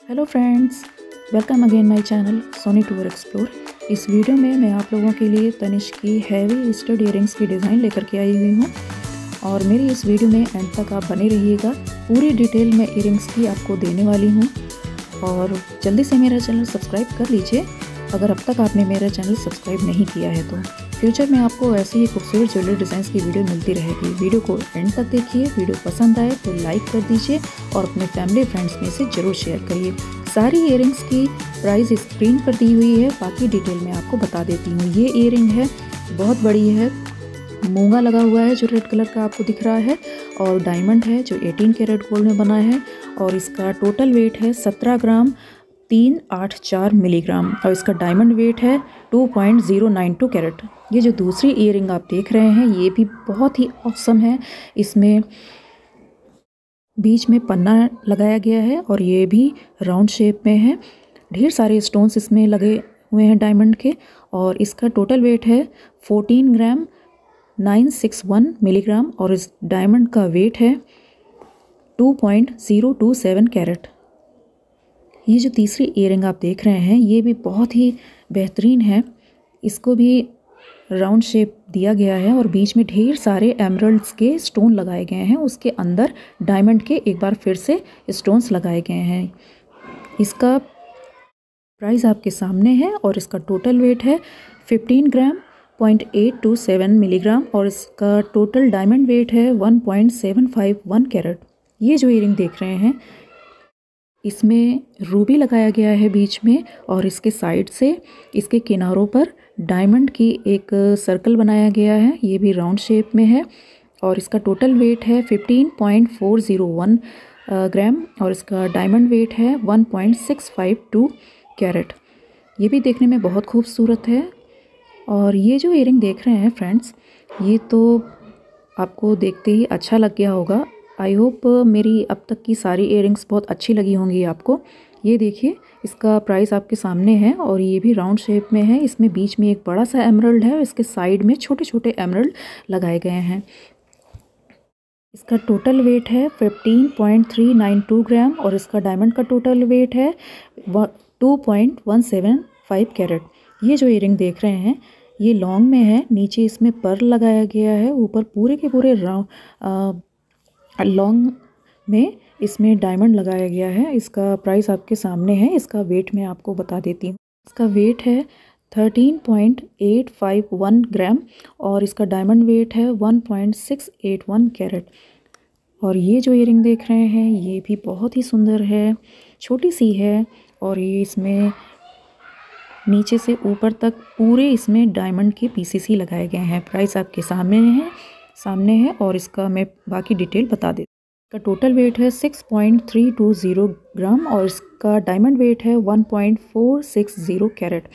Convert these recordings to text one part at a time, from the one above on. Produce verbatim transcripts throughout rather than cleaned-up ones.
Hello friends, welcome again my channel Soni tour explore. इस video में मैं आप लोगों के लिए तनिष्क की हैवी स्टड इयरिंग्स की डिज़ाइन लेकर के आई हुई हूँ और मेरी इस वीडियो में एंड तक आप बने रहिएगा। पूरी डिटेल में इयरिंग्स की आपको देने वाली हूँ और जल्दी से मेरा चैनल सब्सक्राइब कर लीजिए अगर अब तक आपने मेरा चैनल सब्सक्राइब नहीं किया है तो। फ्यूचर में आपको ऐसी ही खूबसूरत ज्वेलरी डिज़ाइंस की वीडियो मिलती रहेगी। वीडियो को एंड तक देखिए। वीडियो पसंद आए तो लाइक कर दीजिए और अपने फैमिली फ्रेंड्स में से ज़रूर शेयर करिए। सारी इयरिंग्स की प्राइस स्क्रीन पर दी हुई है, बाकी डिटेल में आपको बता देती हूँ। ये इयरिंग है, बहुत बड़ी है, मूंगा लगा हुआ है जो रेड कलर का आपको दिख रहा है और डायमंड है जो अठारह कैरेट गोल्ड में बना है और इसका टोटल वेट है सत्रह ग्राम तीन आठ चार मिलीग्राम और इसका डायमंड वेट है two point zero nine two carat. ये जो दूसरी इयरिंग आप देख रहे हैं ये भी बहुत ही ऑसम है। इसमें बीच में पन्ना लगाया गया है और ये भी राउंड शेप में है। ढेर सारे स्टोन्स इसमें लगे हुए हैं डायमंड के और इसका टोटल वेट है fourteen gram nine six one milligram और इस डायमंड का वेट है two point zero two seven carat. ये जो तीसरी इयरिंग आप देख रहे हैं ये भी बहुत ही बेहतरीन है। इसको भी राउंड शेप दिया गया है और बीच में ढेर सारे एमरल्ड्स के स्टोन लगाए गए हैं। उसके अंदर डायमंड के एक बार फिर से स्टोन्स लगाए गए हैं। इसका प्राइस आपके सामने है और इसका टोटल वेट है fifteen gram point eight two seven milligram और इसका टोटल डायमंड वेट है one point seven five one carat. ये जो इयरिंग देख रहे हैं इसमें रूबी लगाया गया है बीच में और इसके साइड से इसके किनारों पर डायमंड की एक सर्कल बनाया गया है। ये भी राउंड शेप में है और इसका टोटल वेट है fifteen point four zero one gram और इसका डायमंड वेट है one point six five two carat. ये भी देखने में बहुत खूबसूरत है। और ये जो इयरिंग देख रहे हैं फ्रेंड्स ये तो आपको देखते ही अच्छा लग गया होगा। आई होप मेरी अब तक की सारी इयरिंग्स बहुत अच्छी लगी होंगी आपको। ये देखिए इसका प्राइस आपके सामने है और ये भी राउंड शेप में है। इसमें बीच में एक बड़ा सा एमरल्ड है और इसके साइड में छोटे छोटे एमरल्ड लगाए गए हैं। इसका टोटल वेट है fifteen point three nine two gram और इसका डायमंड का टोटल वेट है two point one seven five carat. ये जो इयरिंग देख रहे हैं ये लॉन्ग में है, नीचे इसमें पर्ल लगाया गया है, ऊपर पूरे के पूरे राउंड लॉन्ग में इसमें डायमंड लगाया गया है। इसका प्राइस आपके सामने है। इसका वेट मैं आपको बता देती हूँ। इसका वेट है thirteen point eight five one gram और इसका डायमंड वेट है one point six eight one carat. और ये जो इयरिंग देख रहे हैं ये भी बहुत ही सुंदर है, छोटी सी है और ये इसमें नीचे से ऊपर तक पूरे इसमें डायमंड के पीसेस ही लगाए गए हैं। प्राइस आपके सामने है सामने है और इसका मैं बाकी डिटेल बता देती हूँ। इसका टोटल वेट है six point three two zero gram और इसका डायमंड वेट है one point four six zero carat.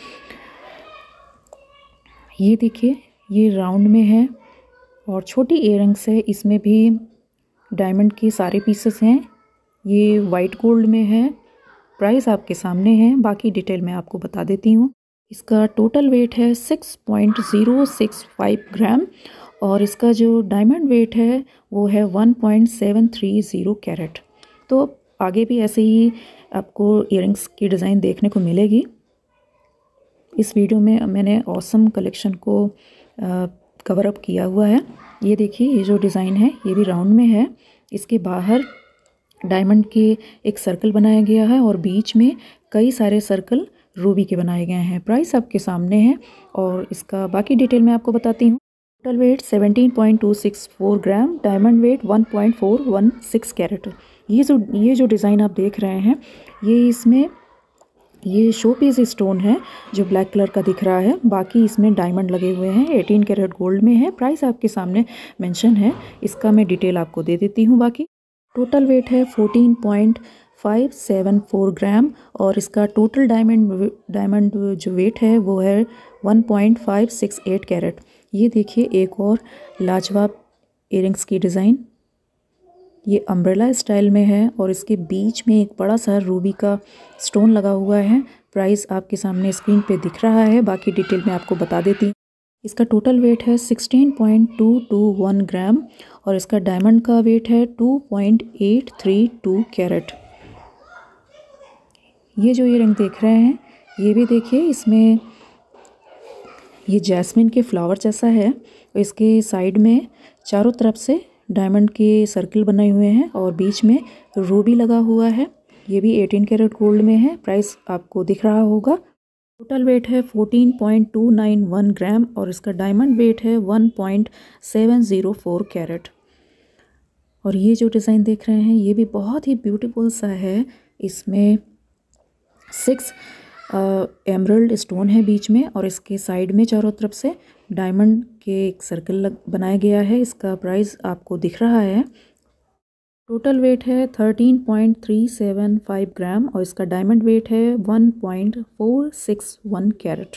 ये देखिए ये राउंड में है और छोटी इयरिंग्स है, इसमें भी डायमंड के सारे पीसेस हैं। ये वाइट गोल्ड में है। प्राइस आपके सामने है, बाकी डिटेल मैं आपको बता देती हूँ। इसका टोटल वेट है six point zero six five gram और इसका जो डायमंड वेट है वो है one point seven three zero carat. तो आगे भी ऐसे ही आपको इयरिंग्स की डिज़ाइन देखने को मिलेगी। इस वीडियो में मैंने ऑसम कलेक्शन को कवर अप किया हुआ है। ये देखिए ये जो डिज़ाइन है ये भी राउंड में है। इसके बाहर डायमंड के एक सर्कल बनाया गया है और बीच में कई सारे सर्कल रूबी के बनाए गए हैं। प्राइस आपके सामने है और इसका बाकी डिटेल मैं आपको बताती हूँ। Total weight seventeen point two six four gram, diamond weight one point four one six carat. ये जो ये जो डिज़ाइन आप देख रहे हैं ये इसमें ये शो पीस स्टोन है जो ब्लैक कलर का दिख रहा है, बाकी इसमें डायमंड लगे हुए हैं। अठारह कैरेट गोल्ड में है। प्राइस आपके सामने मेंशन है, इसका मैं डिटेल आपको दे देती हूँ। बाकी टोटल वेट है fourteen point five seven four gram और इसका टोटल डायमंड डायमंड जो वेट है वो है one point five six eight carat. ये देखिए एक और लाजवाब इयरिंग्स की डिज़ाइन, ये अम्ब्रेला स्टाइल में है और इसके बीच में एक बड़ा सा रूबी का स्टोन लगा हुआ है। प्राइस आपके सामने स्क्रीन पे दिख रहा है, बाकी डिटेल मैं आपको बता देती हूँ। इसका टोटल वेट है sixteen point two two one gram और इसका डायमंड का वेट है two point eight three two carat. ये जो ईयरिंग देख रहे हैं ये भी देखिए, इसमें ये जैस्मिन के फ्लावर जैसा है। इसके साइड में चारों तरफ से डायमंड के सर्कल बनाए हुए हैं और बीच में रूबी लगा हुआ है। ये भी अठारह कैरेट गोल्ड में है। प्राइस आपको दिख रहा होगा। टोटल वेट है चौदह पॉइंट दो नौ एक ग्राम और इसका डायमंड वेट है एक पॉइंट सात ज़ीरो चार कैरेट। और ये जो डिज़ाइन देख रहे हैं ये भी बहुत ही ब्यूटीफुल सा है। इसमें सिक्स एमरल्ड स्टोन है बीच में और इसके साइड में चारों तरफ से डायमंड के एक सर्कल लग बनाया गया है। इसका प्राइस आपको दिख रहा है। टोटल वेट है तेरह पॉइंट तीन सात पाँच ग्राम और इसका डायमंड वेट है एक पॉइंट चार छह एक कैरेट,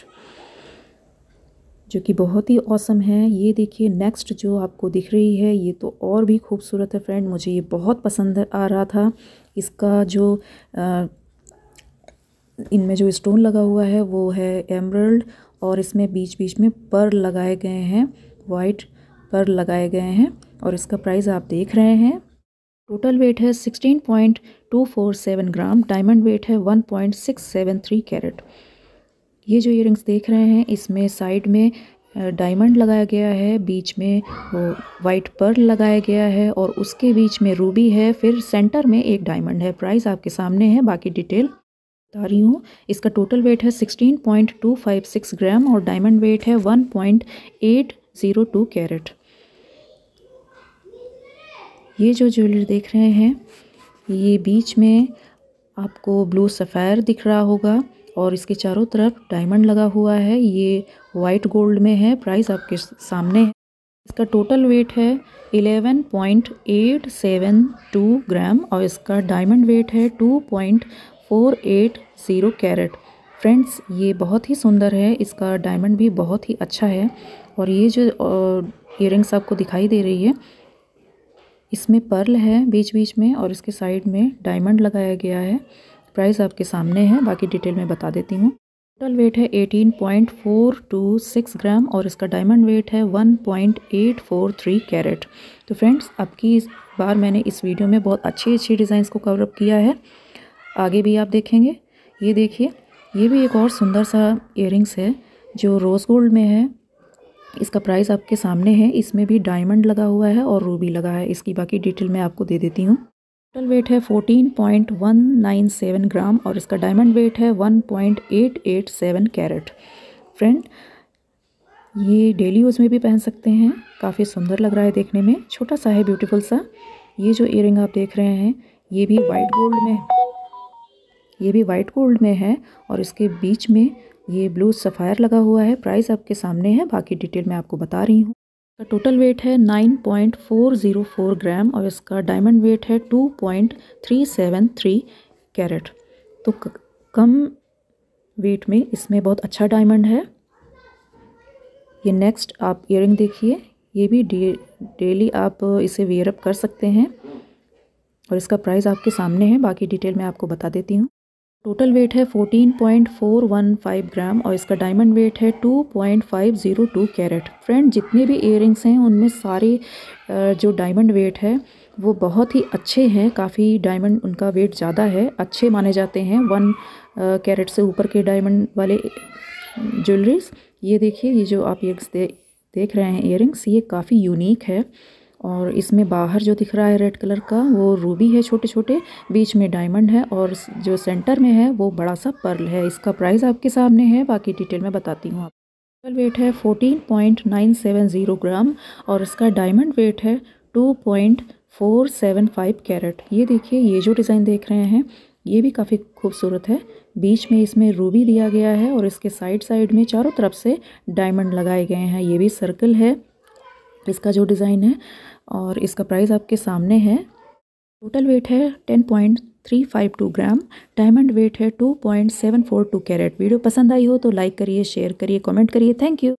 जो कि बहुत ही औसम है। ये देखिए नेक्स्ट जो आपको दिख रही है ये तो और भी खूबसूरत है फ्रेंड। मुझे ये बहुत पसंद आ रहा था। इसका जो आ, इनमें जो स्टोन लगा हुआ है वो है एमरल्ड और इसमें बीच बीच में पर्ल लगाए गए हैं, वाइट पर्ल लगाए गए हैं और इसका प्राइस आप देख रहे हैं। टोटल वेट है सोलह पॉइंट दो चार सात ग्राम, डायमंड वेट है एक पॉइंट छह सात तीन कैरेट। ये जो इयरिंग्स देख रहे हैं इसमें साइड में डायमंड लगाया गया है, बीच में वो वाइट पर्ल लगाया गया है और उसके बीच में रूबी है, फिर सेंटर में एक डायमंड है। प्राइस आपके सामने है, बाकी डिटेल बता रही हूँ। इसका टोटल वेट है सोलह पॉइंट दो पाँच छह ग्राम और डायमंड वेट है एक पॉइंट आठ ज़ीरो दो कैरेट। ये जो ज्वेलरी देख रहे हैं ये बीच में आपको ब्लू सफ़ायर दिख रहा होगा और इसके चारों तरफ डायमंड लगा हुआ है। ये वाइट गोल्ड में है। प्राइस आपके सामने है। इसका टोटल वेट है ग्यारह पॉइंट आठ सात दो ग्राम और इसका डायमंड वेट है दो पॉइंट चार आठ ज़ीरो कैरेट। फ्रेंड्स ये बहुत ही सुंदर है। इसका डायमंड भी बहुत ही अच्छा है और ये जो इयरिंग्स आपको दिखाई दे रही है इसमें पर्ल है बीच बीच में और इसके साइड में डायमंड लगाया गया है। प्राइस आपके सामने है, बाकी डिटेल में बता देती हूँ। टोटल वेट है अठारह पॉइंट चार दो छह ग्राम और इसका डायमंड वेट है एक पॉइंट आठ चार तीन कैरेट। तो फ्रेंड्स अब की इस बार मैंने इस वीडियो में बहुत अच्छी अच्छी डिज़ाइंस को कवर अप किया है, आगे भी आप देखेंगे। ये देखिए ये भी एक और सुंदर सा इयरिंग्स है जो रोज़ गोल्ड में है। इसका प्राइस आपके सामने है। इसमें भी डायमंड लगा हुआ है और रूबी लगा है। इसकी बाकी डिटेल मैं आपको दे देती हूँ। टोटल वेट है चौदह पॉइंट एक नौ सात ग्राम और इसका डायमंड वेट है एक पॉइंट आठ आठ सात कैरेट। फ्रेंड ये डेली यूज़ में भी पहन सकते हैं, काफ़ी सुंदर लग रहा है देखने में, छोटा सा है, ब्यूटीफुल सा। ये जो इयरिंग आप देख रहे हैं ये भी वाइट गोल्ड में ये भी वाइट गोल्ड में है और इसके बीच में ये ब्लू सफ़ायर लगा हुआ है। प्राइस आपके सामने है, बाकी डिटेल मैं आपको बता रही हूँ। इसका टोटल वेट है नौ पॉइंट चार ज़ीरो चार ग्राम और इसका डायमंड वेट है दो पॉइंट तीन सात तीन कैरेट। तो कम वेट में इसमें बहुत अच्छा डायमंड है। ये नेक्स्ट आप इयरिंग देखिए, ये भी डे, डेली आप इसे वेयर अप कर सकते हैं और इसका प्राइस आपके सामने है, बाकी डिटेल मैं आपको बता देती हूँ। टोटल वेट है चौदह पॉइंट चार एक पाँच ग्राम और इसका डायमंड वेट है दो पॉइंट पाँच ज़ीरो दो कैरेट। फ्रेंड जितने भी इयरिंग्स हैं उनमें सारे जो डायमंड वेट है वो बहुत ही अच्छे हैं। काफ़ी डायमंड उनका वेट ज़्यादा है, अच्छे माने जाते हैं वन कैरेट से ऊपर के डायमंड वाले ज्वेलरीज। ये देखिए ये जो आप इयरिंग्स दे, देख रहे हैं इयरिंग्स ये काफ़ी यूनिक है और इसमें बाहर जो दिख रहा है रेड कलर का वो रूबी है छोटे छोटे, बीच में डायमंड है और जो सेंटर में है वो बड़ा सा पर्ल है। इसका प्राइस आपके सामने है, बाकी डिटेल में बताती हूँ। टोटल वेट है चौदह पॉइंट नौ सात ज़ीरो ग्राम और इसका डायमंड वेट है दो पॉइंट चार सात पाँच कैरेट। ये देखिए ये जो डिज़ाइन देख रहे हैं ये भी काफ़ी खूबसूरत है। बीच में इसमें रूबी दिया गया है और इसके साइड साइड में चारों तरफ से डायमंड लगाए गए हैं। ये भी सर्कल है इसका जो डिज़ाइन है और इसका प्राइस आपके सामने है। टोटल वेट है दस पॉइंट तीन पाँच दो ग्राम, डायमंड वेट है दो पॉइंट सात चार दो कैरेट। वीडियो पसंद आई हो तो लाइक करिए, शेयर करिए, कमेंट करिए। Thank you.